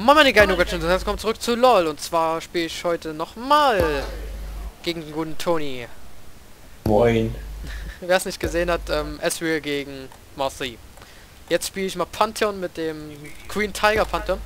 Moin meine geilen Nuggets und herzlich willkommen zurück zu LOL. Und zwar spiele ich heute nochmal gegen den guten Tony. Moin. Wer es nicht gesehen hat, Ezreal gegen Marcy. Jetzt spiele ich mal Pantheon mit dem Green Tiger Pantheon.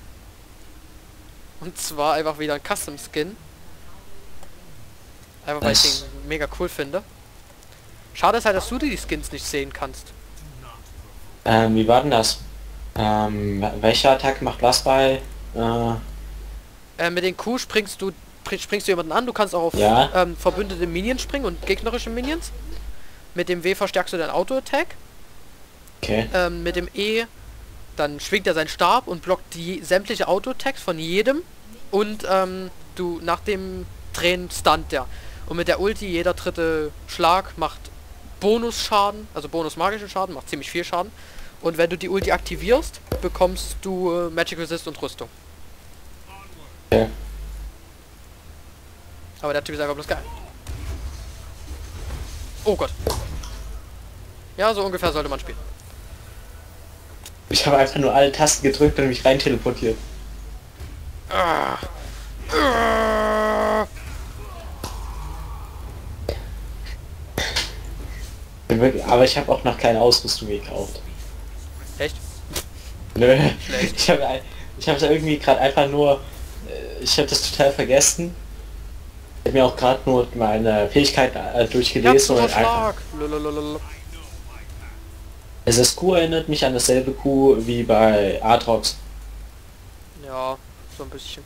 Und zwar einfach wieder ein Custom Skin. Einfach weil ich den mega cool finde. Schade ist halt, dass du die Skins nicht sehen kannst. Wie war denn das? Welcher Attack macht was bei? Mit den Q springst du jemanden an. Du kannst auch auf Ja. verbündete Minions springen und gegnerische Minions. Mit dem W verstärkst du deinen Auto-Attack. Okay. Mit dem E, dann schwingt er seinen Stab und blockt die sämtliche Auto-Attacks von jedem. Und du nach dem Drehen stunt der. Und mit der Ulti, jeder dritte Schlag macht Bonusschaden, also Bonus-magischen Schaden, macht ziemlich viel Schaden. Und wenn du die Ulti aktivierst, bekommst du Magic Resist und Rüstung. Okay. Aber der Typ ist einfach bloß geil. Oh Gott. Ja, so ungefähr sollte man spielen. Ich habe einfach nur alle Tasten gedrückt und mich rein teleportiert. Ah. Aber ich habe auch noch keine Ausrüstung gekauft. Echt? Nö. Schlecht. Ich habe irgendwie gerade einfach nur... Ich habe das total vergessen. Ich habe mir auch gerade nur meine Fähigkeiten durchgelesen und einfach... Das Q erinnert mich an dasselbe Q wie bei Aatrox. Ja, so ein bisschen.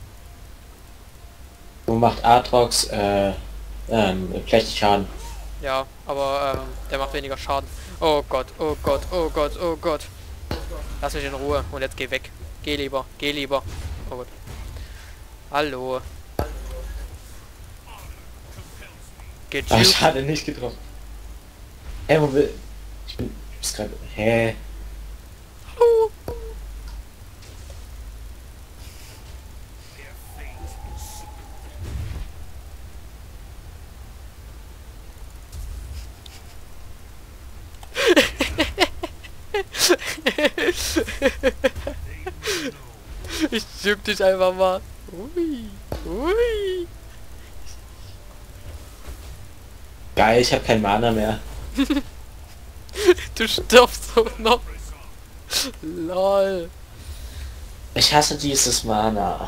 Wo macht Aatrox vielleicht Schaden? Ja, aber der macht weniger Schaden. Oh Gott, oh Gott, oh Gott, oh Gott. Lass mich in Ruhe und jetzt geh weg. Geh lieber, geh lieber. Oh Gott. Hallo. Geht Ah, schade, nicht getroffen. Hä, wo will... Ich bin gerade... Hä? Hallo. Ich juck dich einfach mal. Ui, ui. Geil, ich habe kein Mana mehr. Du stirbst so noch. Lol. Ich hasse dieses Mana.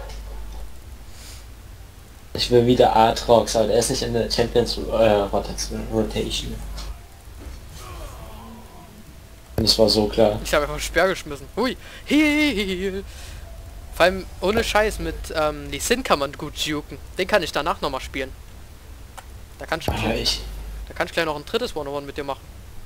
Ich will wieder Aatrox, aber der ist nicht in der Champions Rotation. Und das war so klar. Ich habe einfach einen Speer geschmissen. Hui. Heal. Vor allem ohne Scheiß mit Lee Sin kann man gut juken. Den kann ich danach nochmal spielen. Da kann ich gleich noch ein drittes One-on-One mit dir machen.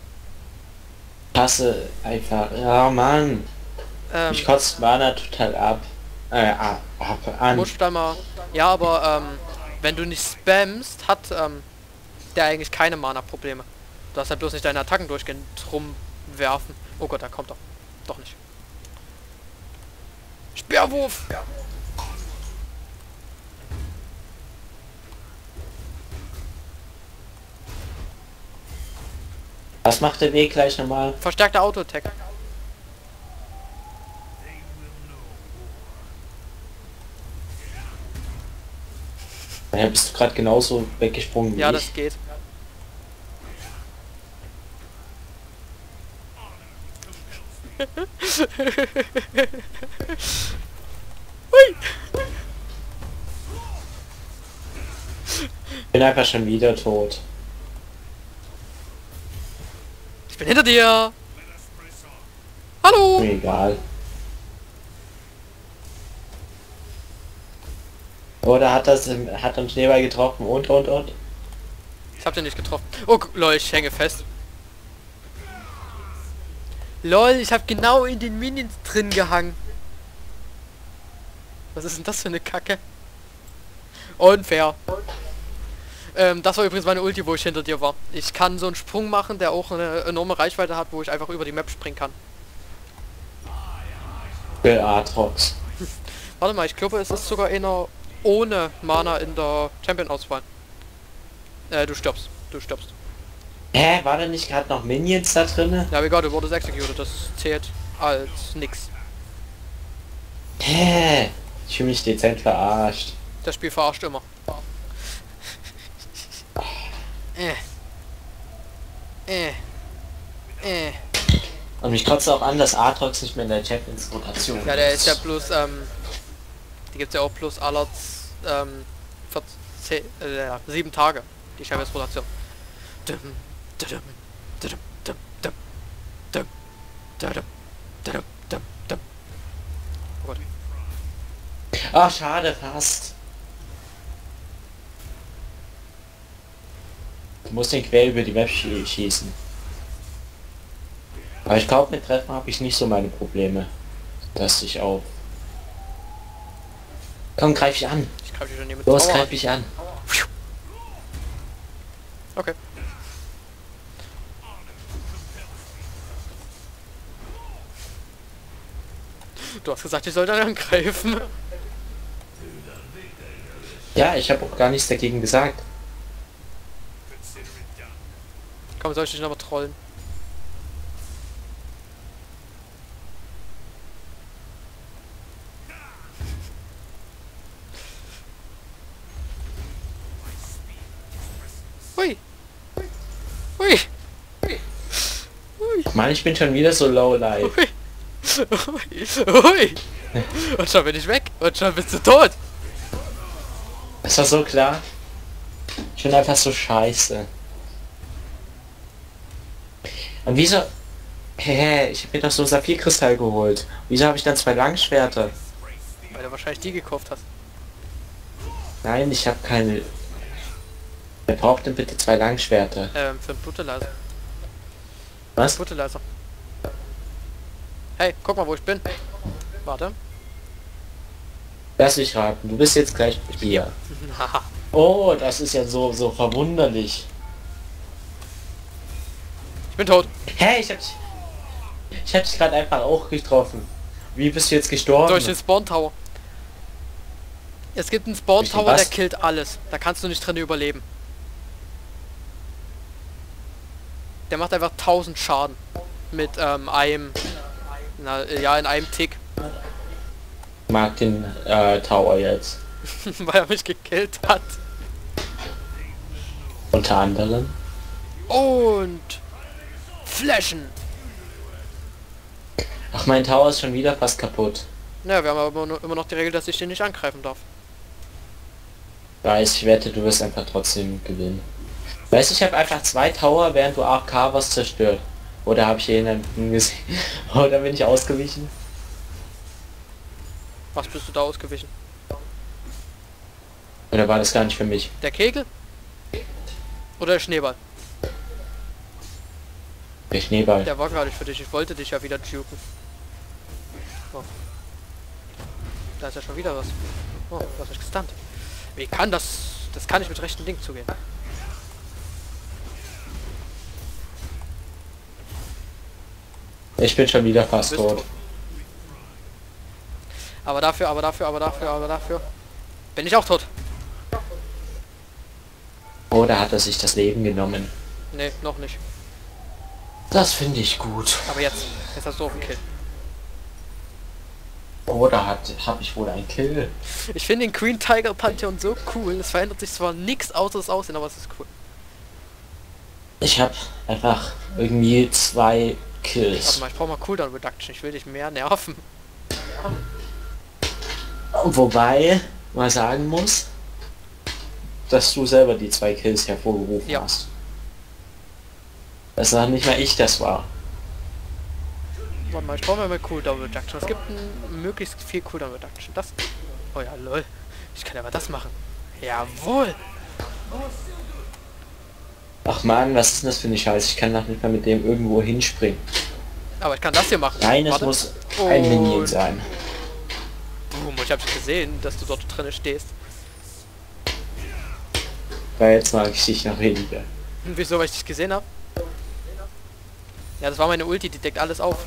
Hasse einfach. Ja Mann. Ich kotze Mana total ab. An. Musst dann mal. Ja, aber wenn du nicht spammst, hat der eigentlich keine Mana-Probleme. Du hast halt bloß nicht deine Attacken durchgehend rumwerfen. Oh Gott, da kommt er. Doch nicht. Speerwurf! Ja. Was macht der Weg gleich nochmal? Verstärkter Auto-Attack. Ja, bist du gerade genauso weggesprungen wie Ja, ich. das geht. Hui. Ich bin einfach schon wieder tot. Ich bin hinter dir. Hallo. Mir egal. Oder hat uns Schneeball getroffen und. Ich hab den nicht getroffen. Oh, lol, ich hänge fest. Lol, ich hab genau in den Minions drin gehangen. Was ist denn das für eine Kacke? Unfair. Das war übrigens meine Ulti, wo ich hinter dir war. Ich kann so einen Sprung machen, der auch eine enorme Reichweite hat, wo ich einfach über die Map springen kann. Aatrox. Warte mal, ich glaube, es ist sogar einer ohne Mana in der Champion-Auswahl. Du stirbst. Du stirbst. Hä, war da nicht gerade noch Minions da drinne? Ja, egal, du wurdest executed. Das zählt als nix. Hä? Ich fühle mich dezent verarscht. Das Spiel verarscht immer. Und mich kotzt auch an, dass Aatrox nicht mehr in der Champions-Rotation Ja, der ist ja bloß, die gibt's ja auch bloß aller 7 Tage, die Champions-Rotation. Oh Gott. Ach, schade, fast. Du musst den quer über die Map schießen. Aber ich glaube, mit Treffen habe ich nicht so meine Probleme. Lass dich auf. Komm, greif dich an. Ich greife dich schon hier mit Los, Power greif an. dich an. Okay. Du hast gesagt, ich soll dann angreifen. Ja, ich habe auch gar nichts dagegen gesagt. Komm, soll ich dich nochmal trollen? Hui! Hui! Hui! Mann, ich bin schon wieder so low life. Hui! Hui! Und schon bin ich weg. Und schon bist du tot. Das war so klar. Ich bin einfach so scheiße. Und wieso... Hä, ich habe mir doch so Saphirkristall geholt. Wieso habe ich dann 2 Langschwerter? Weil du wahrscheinlich die gekauft hast. Nein, ich habe keine... Wer braucht denn bitte 2 Langschwerter? Für einen Blutelaser. Was? Blutelaser. Hey, guck mal, wo ich bin. Warte. Lass mich raten, du bist jetzt gleich hier. Haha. Oh, das ist ja so verwunderlich. Ich bin tot. Hä, ich hab dich gerade einfach auch getroffen. Wie bist du jetzt gestorben? Durch den Spawn Tower. Es gibt einen Spawn Durch den Tower, der was? killt alles. Da kannst du nicht drin überleben. Der macht einfach 1000 Schaden. Mit einem... ja, in einem Tick. Ich mag den Tower jetzt. Weil er mich gekillt hat. Unter anderem. Und... Flashen! Ach, mein Tower ist schon wieder fast kaputt. Ja, wir haben aber immer noch die Regel, dass ich den nicht angreifen darf. Weiß, ich wette, du wirst einfach trotzdem gewinnen. Weißt du, ich habe einfach 2 Tower, während du AFK was zerstört. Oder habe ich jemanden gesehen? Oder bin ich ausgewichen? Was bist du da ausgewichen? Oder war das gar nicht für mich? Der Kegel? Oder der Schneeball? Der Schneeball. Der war gar nicht für dich. Ich wollte dich ja wieder juken. Oh. Da ist ja schon wieder was. Oh, du hast mich gestunt. Wie kann das... Das kann nicht mit rechten Ding zugehen. Ich bin schon wieder fast Bist tot. tot. Aber dafür... Bin ich auch tot. Oder hat er sich das Leben genommen? Nee, noch nicht. Das finde ich gut. Aber jetzt. Jetzt hast du auch einen Kill. Oder habe ich wohl einen Kill? Ich finde den Green Tiger Pantheon so cool. Es verändert sich zwar nichts außer das Aussehen, aber es ist cool. Ich habe einfach irgendwie 2 Warte Kills. mal, ich brauche mal Cooldown Reduction. Ich will dich mehr nerven. Wobei man sagen muss, dass du selber die 2 Kills hervorgerufen Ja. hast. Das war nicht mal ich, das war. Warte mal, ich brauche mal Cooldown Reduction. Es gibt möglichst viel Cooldown Reduction. Das... Oh ja, lol. Ich kann aber das machen. Jawohl. Ach man, was ist denn das für eine Scheiße? Ich kann noch nicht mal mit dem irgendwo hinspringen. Aber ich kann das hier machen. Nein, es Warte. muss ein Minion sein. Boom, ich habe gesehen, dass du dort drin stehst. Weil jetzt mag ich dich noch weniger. Und wieso, weil ich dich gesehen habe? Ja, das war meine Ulti, die deckt alles auf.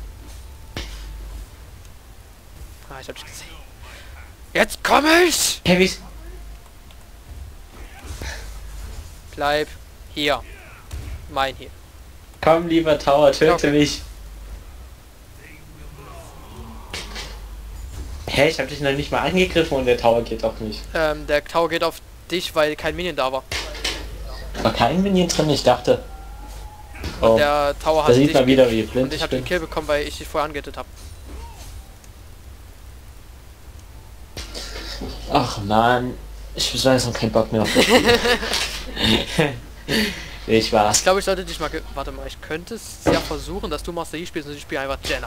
Ah, ich hab dich gesehen. Jetzt komme ich! Hey, wie... Bleib hier. Mein hier. Komm, lieber Tower, töte Okay. mich. Hä, ich habe dich noch nicht mal angegriffen und der Tower geht auch nicht. Der Tower geht auf dich, weil kein Minion da war. War kein Minion drin, ich dachte. Oh, Der Tower da hat sieht dich man wieder, wie blind und ich habe den Kill bekommen, weil ich dich vorher angehittet habe. Ach man, ich weiß noch keinen Bock mehr auf das Spiel. Ich war's. Ich glaube, ich sollte dich mal... Warte mal, ich könnte es ja versuchen, dass du Master Yi spielst und ich spiele einfach Jenna.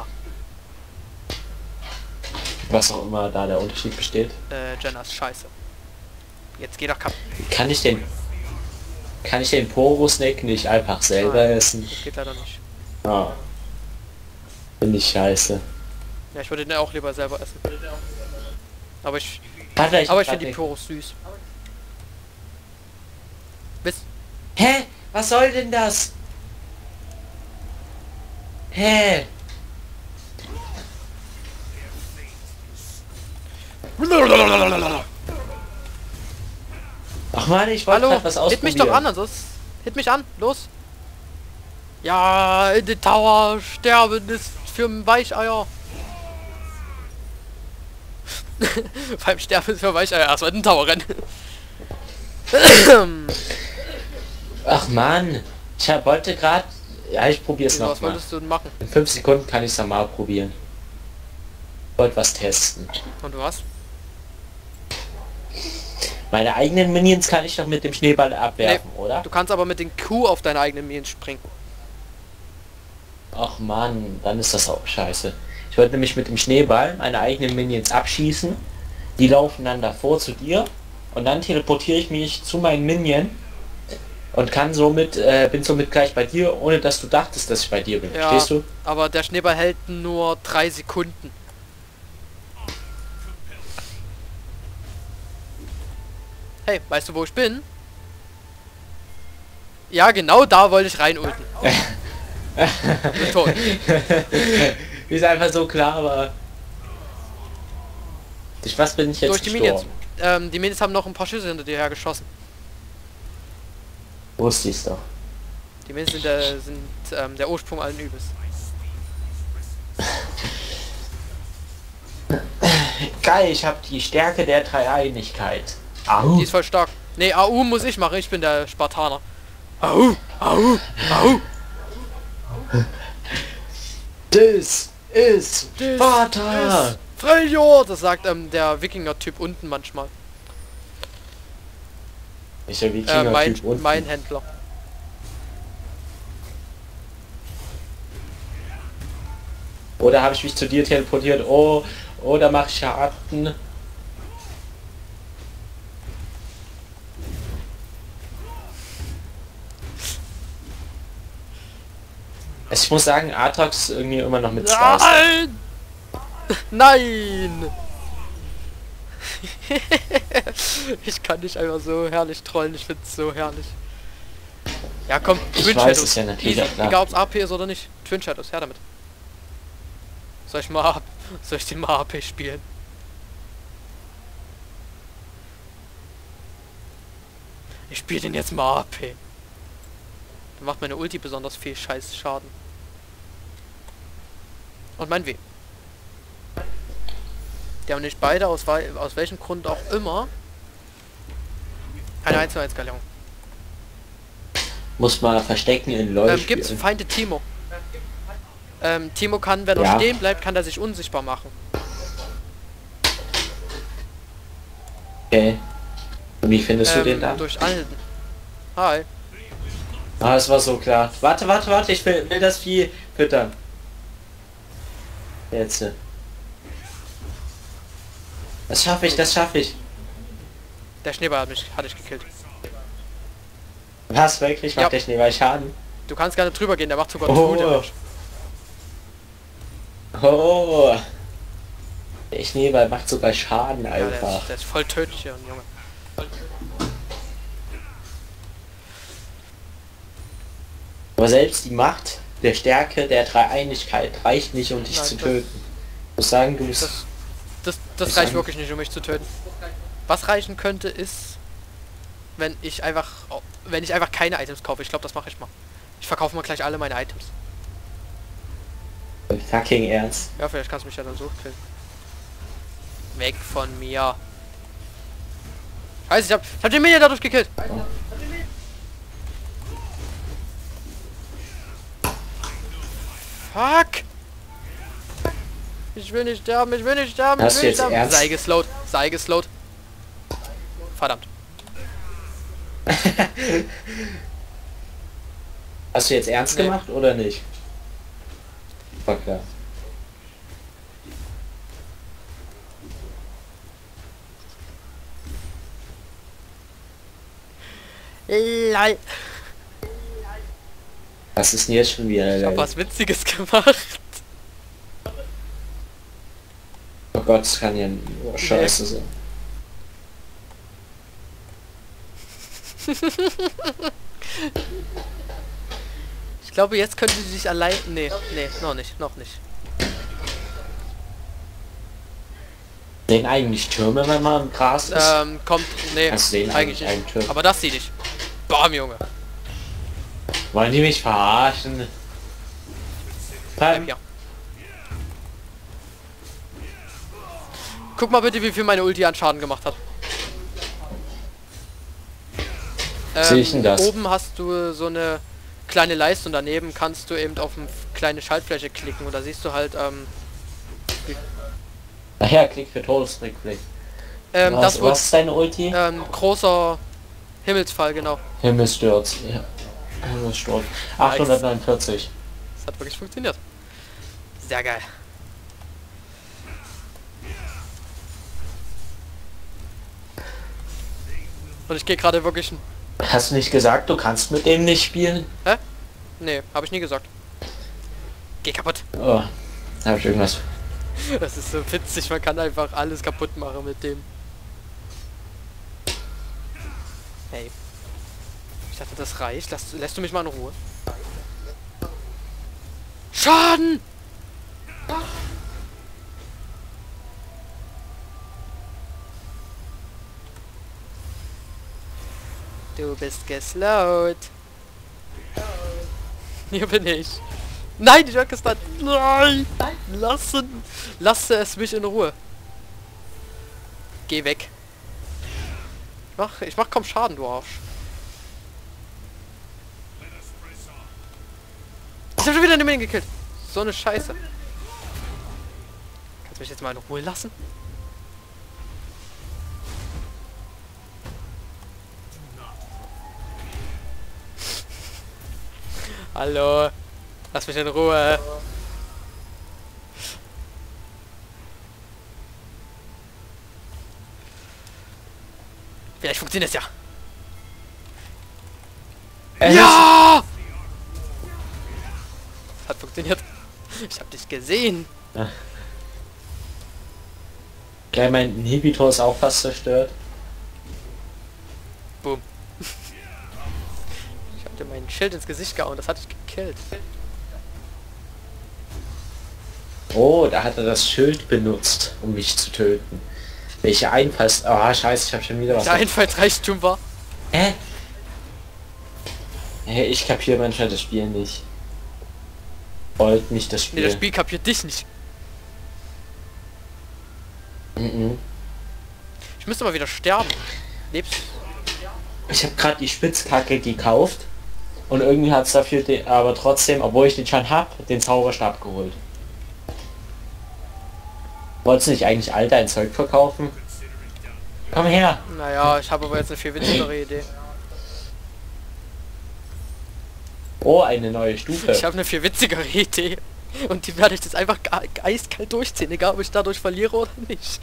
Was auch immer da der Unterschied besteht. Jenna ist scheiße. Jetzt geh doch kaputt. Kann ich den Poro-Snack nicht einfach selber essen? Das geht leider nicht. Ah. Finde ich scheiße. Ja, ich würde den auch lieber selber essen. Aber ich Warte, finde die Poros süß. Bis... Hä? Was soll denn das? Hä? Ach man, ich wollte Hallo, grad was ausprobieren. hit mich doch an, sonst... Hit mich an, los. Ja, in den Tower sterben ist für ein Weicheier. Beim Sterben ist für Weicheier erstmal in den Tower rennen. Ach man, ich wollte gerade... Ja, ich probiere es noch Was mal. wolltest du denn machen? In 5 Sekunden kann ich es mal probieren. Wollte was testen. Und du hast? Meine eigenen Minions kann ich doch mit dem Schneeball abwerfen, oder? Du kannst aber mit den Q auf deine eigenen Minions springen. Ach man, dann ist das auch scheiße. Ich wollte nämlich mit dem Schneeball meine eigenen Minions abschießen. Die laufen dann davor zu dir. Und dann teleportiere ich mich zu meinen Minion. Und kann somit, bin somit gleich bei dir, ohne dass du dachtest, dass ich bei dir bin. Ja, Verstehst du? aber der Schneeball hält nur 3 Sekunden. Hey, weißt du, wo ich bin? Ja, genau da wollte ich rein ulten. Bin tot. Ist einfach so klar, aber... Durch was bin ich jetzt Durch die Minions. gestorben? Die Minions haben noch ein paar Schüsse hinter dir hergeschossen. Wusste ich's doch. Die Minions sind der Ursprung allen Übels. Geil, ich habe die Stärke der Dreieinigkeit. Au. Die ist voll stark. Nee, AU muss ich machen, ich bin der Spartaner. AU, AU, AU. Das ist Sparta. Freljord, das sagt der Wikinger-Typ unten manchmal. Ist der Wikinger-Typ unten. Mein Händler. Oder habe ich mich zu dir teleportiert? Oh, da mache ich Schaden. Ich muss sagen, Atrax ist irgendwie immer noch mit zwei. Nein! Nein! Ich kann dich einfach so herrlich trollen, ich find's so herrlich. Ja komm, Ich weiß es ja natürlich, Easy, klar. egal ob's AP ist oder nicht. Twin Shadows, her damit. Soll ich den mal AP spielen? Ich spiele den jetzt mal AP. Dann macht meine Ulti besonders viel scheiß Schaden. Und mein W. Die haben nicht beide, aus welchem Grund auch immer, eine 1:1 Skalierung. Muss man verstecken in LoL Gibt's spielen. Feinde Timo. Timo kann, wenn er Ja. stehen bleibt, kann er sich unsichtbar machen. Okay. Und wie findest du den dann? Durch Alten. Hi. Ah, es war so klar. Warte, ich will das Vieh füttern. Jetzt. Das schaffe ich. Der Schneeball hat dich gekillt. Was, wirklich? Macht Ja. der Schneeball Schaden? Du kannst gerne drüber gehen, der macht sogar Oh. True Damage. Oh. Der Schneeball macht sogar Schaden Ja, einfach. der ist voll tödlich, Junge. Aber selbst die Macht der Stärke der Dreieinigkeit reicht nicht, um dich Nein, zu das- töten. Ich muss sagen, du musst... Das reicht wirklich nicht, um mich zu töten. Was reichen könnte, ist, wenn ich einfach keine Items kaufe. Ich glaube, das mache ich mal. Ich verkaufe mal gleich alle meine Items. Fucking ernst. Ja, vielleicht kannst du mich ja dann so killen. Weg von mir. Scheiße, ich hab den Minion dadurch gekillt. Fuck! Ich will nicht sterben, ich will nicht sterben, Hast ich du will jetzt nicht sterben. ernst? Sei geslowt. Verdammt. Hast du jetzt ernst Nee. gemacht oder nicht? War klar. Lol. Was ist denn jetzt schon wieder? Ich hab was Witziges gemacht. Oh Gott, das kann ja nur scheiße sein. Ich glaube, jetzt könnte sie sich allein... Nee, noch nicht, noch nicht. Sehen eigentlich Türme, wenn man im Gras ist? Kommt... Nee, Also sehen eigentlich eigentlich einen nicht. Turm. Aber das sieht nicht. Bam, Junge. Wollen die mich verarschen? Ja. Guck mal bitte, wie viel meine Ulti an Schaden gemacht hat. Sehe ich denn das? Oben hast du so eine kleine Leiste und daneben kannst du eben auf eine kleine Schaltfläche klicken und da siehst du halt, Nachher, Klick für Todesrückblick. das wird was ist deine Ulti? großer Himmelsfall, genau. Himmelsturz. Ja. Himmelsturz. 849. Das hat wirklich funktioniert. Sehr geil. Und ich gehe gerade wirklich... Hast du nicht gesagt, du kannst mit dem nicht spielen? Hä? Nee, habe ich nie gesagt. Geh kaputt. Oh, da hab ich irgendwas. Das ist so witzig, man kann einfach alles kaputt machen mit dem. Hey. Ich dachte, das reicht. Lässt du mich mal in Ruhe? Schaden! Du bist geslowt. Hier bin ich. Nein, ich hab gestunt. Nein! Lasse es mich in Ruhe. Geh weg. Ich mach kaum Schaden, du Arsch. Ich hab schon wieder eine Minion gekillt. So eine Scheiße. Kannst du mich jetzt mal in Ruhe lassen? Hallo. Lass mich in Ruhe. Vielleicht funktioniert es ja. Ja! Es hat funktioniert. Ich hab dich gesehen. Gleich mein Inhibitor ist auch fast zerstört. Boom. Ich hab dir mein Schild ins Gesicht gehauen, das hat dich gekillt. Oh, da hat er das Schild benutzt, um mich zu töten. Welche Einfalls... Ah, scheiße, ich habe schon wieder was... Der Einfallsreichtum war. Hä? Hey, ich kapiere manchmal das Spiel nicht. Wollt nicht das Nee, Spiel. das Spiel kapiert dich nicht. Mhm. Ich müsste mal wieder sterben. Lebst Ich habe gerade die Spitzkacke gekauft und irgendwie hat es dafür aber trotzdem, obwohl ich den schon hab, den Zauberstab geholt. Wolltest du nicht eigentlich all dein Zeug verkaufen? Komm her! Naja, ich habe aber jetzt eine viel witzigere Idee. Oh, eine neue Stufe. Ich habe eine viel witzigere Idee. Und die werde ich jetzt einfach eiskalt durchziehen, egal ob ich dadurch verliere oder nicht.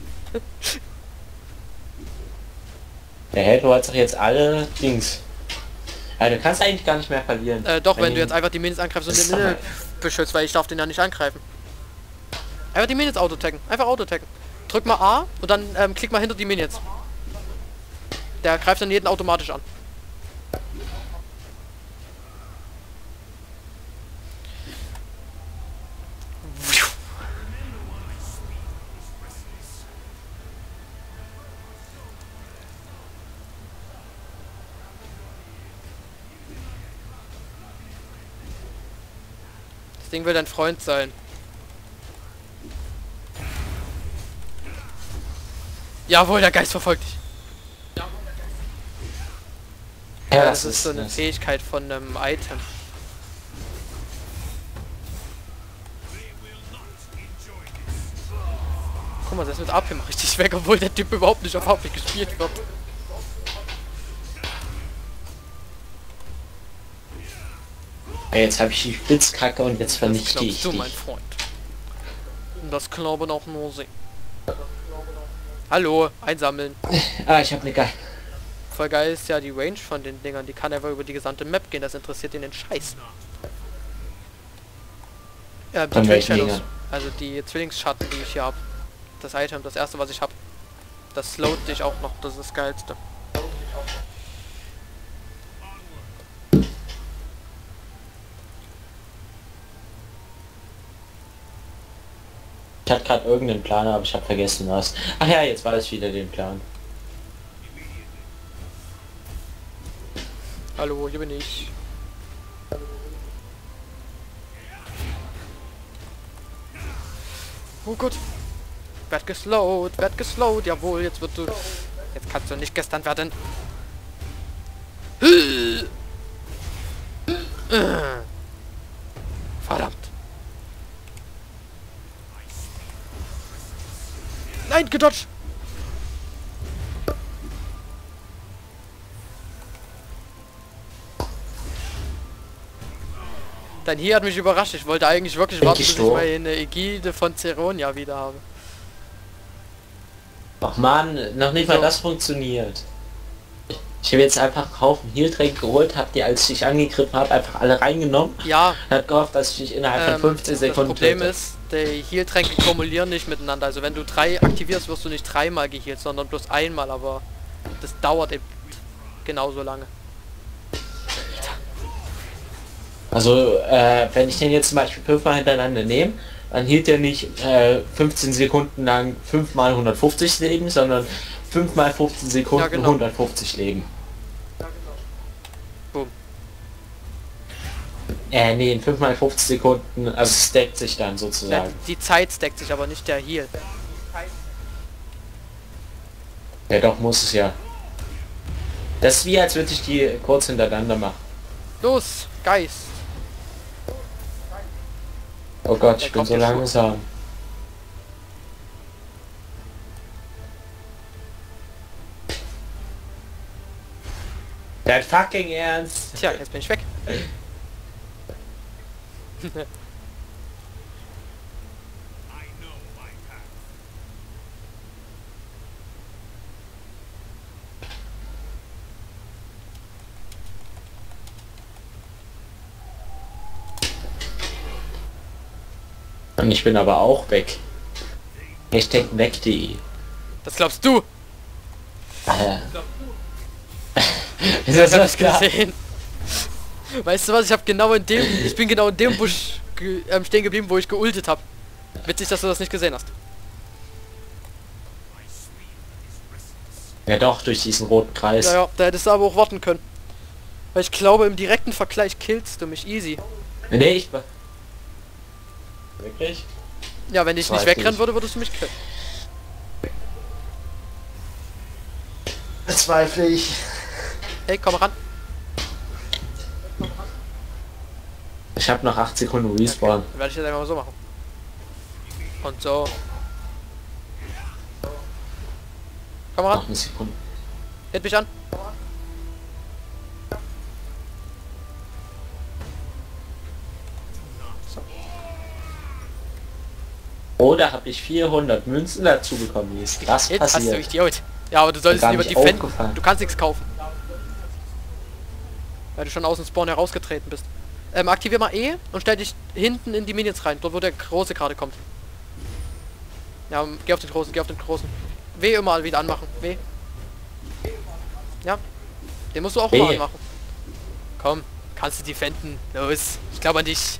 Der Held hat doch jetzt alle Dings. Ja, du kannst eigentlich gar nicht mehr verlieren. Doch, wenn du jetzt einfach die Minions angreifst und Das den ist Minion beschützt, weil ich darf den ja nicht angreifen. Einfach die Minions autotaggen. Einfach autotaggen. Drück mal A und dann klick mal hinter die Minions. Der greift dann jeden automatisch an. Das Ding will dein Freund sein. Jawohl, der Geist verfolgt dich. Ja, Das ist so eine Fähigkeit von einem Item. Guck mal, das mit AP mache ich dich weg, obwohl der Typ überhaupt nicht auf AP gespielt wird. Ja, jetzt habe ich die Spitzkacke und jetzt vernichte ich du, dich. mein Freund. Und das glauben auch nur sie. Hallo, einsammeln. Ah, ich habe eine geile. Voll geil ist ja die Range von den Dingern. Die kann einfach über die gesamte Map gehen. Das interessiert ihn den Scheiß. Die Von Twin welchen Shadows. Dingern? Also die Zwillingsschatten, die ich hier habe. Das Item, das erste, was ich habe. Das slowt dich auch noch. Das ist das Geilste. Ich hatte gerade irgendeinen Plan, aber ich habe vergessen was. Ach ja, jetzt weiß ich wieder den Plan. Hallo, hier bin ich. Oh Gott. Werd geslowt, jawohl, jetzt wird du... Jetzt kannst du nicht gestern werden. Verdammt. Nein, gedodged. Dein hier hat mich überrascht. Ich wollte eigentlich wirklich warten, bis ich meine Ägide von Zeronia wieder habe. Ach man, noch nicht mal das funktioniert. Ich habe jetzt einfach einen Haufen Heal-Tränke geholt, hab die, als ich angegriffen habe, einfach alle reingenommen. Ja. Hat gehofft, dass ich dich innerhalb von 15 Sekunden Das Problem töte. ist, die Heal-Tränke kumulieren nicht miteinander. Also wenn du 3 aktivierst, wirst du nicht 3-mal geheilt, sondern bloß einmal, aber das dauert eben genauso lange. Also, wenn ich den jetzt zum Beispiel 5-mal hintereinander nehme, dann hielt er nicht 15 Sekunden lang 5 mal 150 Leben, sondern 5 mal 15 Sekunden Ja, genau. 150 Leben. Boom. Nee, in 5 mal 50 Sekunden, also es stackt sich dann sozusagen. Die Zeit stackt sich, aber nicht der Heal. Ja doch, muss es ja. Das ist wie, als würde ich die kurz hintereinander machen. Los, Geist. Oh Gott, Der ich bin kommt so jetzt langsam. Dein fucking Ernst? Tja, jetzt bin ich weg. Und ich bin aber auch weg. Hashtag weg.de. Das glaubst du? Ist Das das hab ich klar? gesehen. Weißt du was? Ich bin genau in dem Busch stehen geblieben, wo ich geultet habe. Witzig, dass du das nicht gesehen hast. Ja doch, durch diesen roten Kreis. Ja, da hättest du aber auch warten können. Weil ich glaube, im direkten Vergleich killst du mich easy. Nee, ich war... Wirklich? Ja, wenn ich nicht Weiß wegrennen nicht. würde, würdest du mich killen. Bezweifle ich. Hey, komm ran. Ich habe noch 8 Sekunden Respawn. Dann werde ich das einfach mal so machen. Und so. Komm ran, Noch eine Sekunde. hit mich an. Oder habe ich 400 Münzen dazu bekommen? Wie ist das Hit, hast du passiert? Idiot. Ja, aber du solltest Gar lieber nicht defenden. aufgefallen. Du kannst nichts kaufen. Weil du schon aus dem Spawn herausgetreten bist. Aktivier mal E und stell dich hinten in die Minions rein, dort wo der Große gerade kommt. Ja, geh auf den Großen, geh auf den Großen. W immer wieder anmachen. W. Ja. Den musst du auch W. mal anmachen. Komm, kannst du defenden. Los. Ich glaube an dich.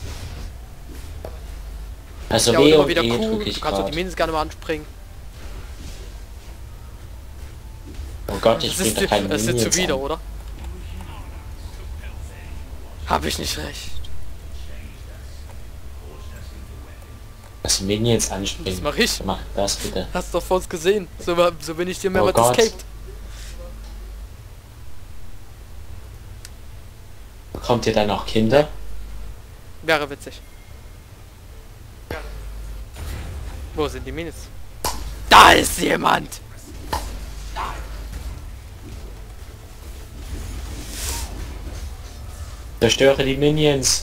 Also Ja, und W immer und wieder E Q. drücke Du ich kannst auch die grad. Minions gerne mal anspringen. Oh Gott, ich Das bin ist, doch keine das ist dir Minions zuwider, an. oder? Hab ich nicht recht. Das Minions anspringen. Das mach ich. Mach das bitte. Hast du doch vor uns gesehen. So bin ich dir Oh mehrmals Gott. escaped. Bekommt ihr dann noch Kinder? Wäre witzig. Wo sind die Minis? Da ist jemand! Zerstöre die Minions.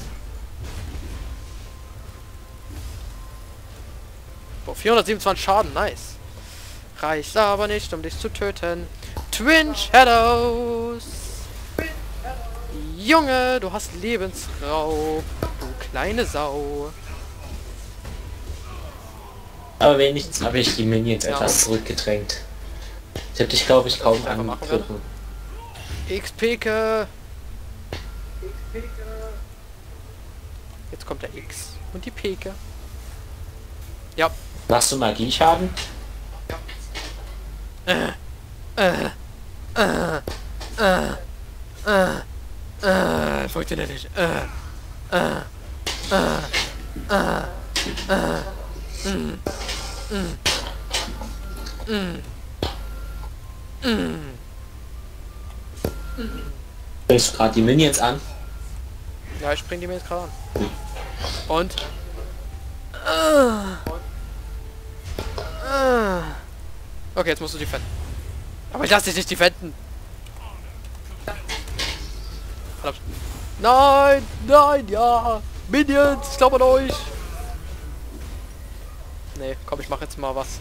Oh, 427 Schaden, nice. Reicht aber nicht, um dich zu töten. Twin Shadows! Junge, du hast Lebensraub. Du kleine Sau. Aber wenigstens habe ich die Minions Ja. etwas zurückgedrängt. Ich habe dich, glaube ich, kaum einfach machen angegriffen. X-Peke. Jetzt kommt der X. Und die Peke. Ja. Machst du Magieschaden? Funktioniert nicht. Willst du gerade die Minions an? Ja, ich bring die mir jetzt gerade an. Und? Okay, jetzt musst du defenden. Aber ich lass dich nicht defenden. Verdammt. Nein, nein, ja. Minions, ich glaube an euch. Nee, komm, ich mach jetzt mal was.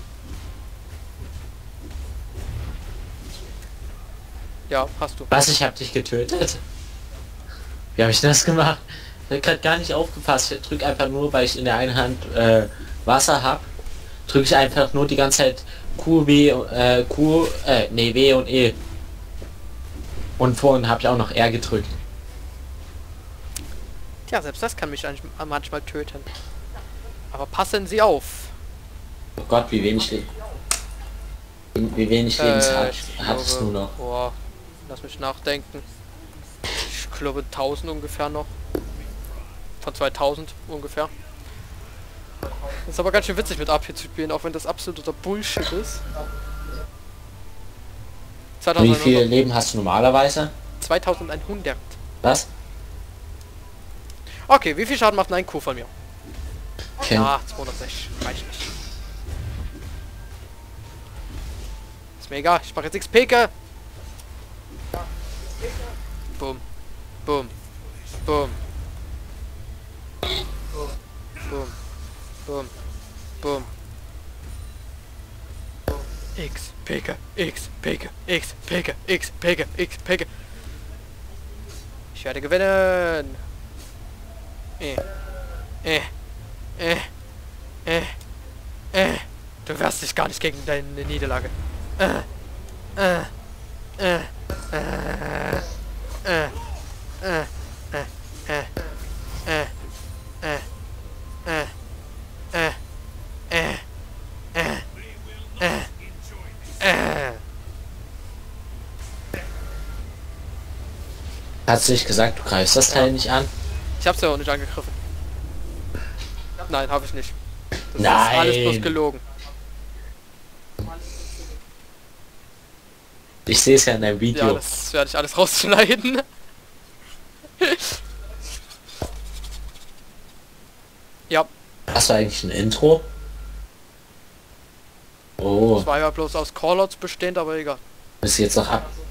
Ja, hast du. Was, ich habe dich getötet? Wie habe ich das gemacht? Ich habe gerade gar nicht aufgepasst. Ich drücke einfach nur, weil ich in der einen Hand Wasser habe, drücke ich einfach nur die ganze Zeit W und E. Und vorhin habe ich auch noch R gedrückt. Tja, selbst das kann mich eigentlich manchmal töten. Aber passen Sie auf. Oh Gott, wie wenig Lebens hattest du noch? Boah, lass mich nachdenken. Ich glaube 1000 ungefähr noch. Von 2000 ungefähr. Das ist aber ganz schön witzig mit AP zu spielen, auch wenn das absoluter Bullshit ist. Wie viele Leben hast du normalerweise? 2100. Was? Okay, wie viel Schaden macht ein Kuh von mir? Okay. Ah, 206. Reicht nicht. Ist mir egal, ich mache jetzt XP. Boom. Boom. Boom. Boom. Boom. Boom. X Peke, X Peke, X Peke, X Peke, X Peke. Ich werde gewinnen. Du wehrst dich gar nicht gegen deine Niederlage. Hast du nicht gesagt, du greifst das Teil nicht an? Ich hab's ja auch nicht angegriffen. Nein, habe ich nicht. Das Nein. ist alles bloß gelogen. Ich sehe es ja in deinem Video. Ja, das werde ich alles rausschneiden. Ja, Hast du eigentlich ein Intro? Oh, das war ja bloß aus Callouts bestehend, aber egal. bist du jetzt noch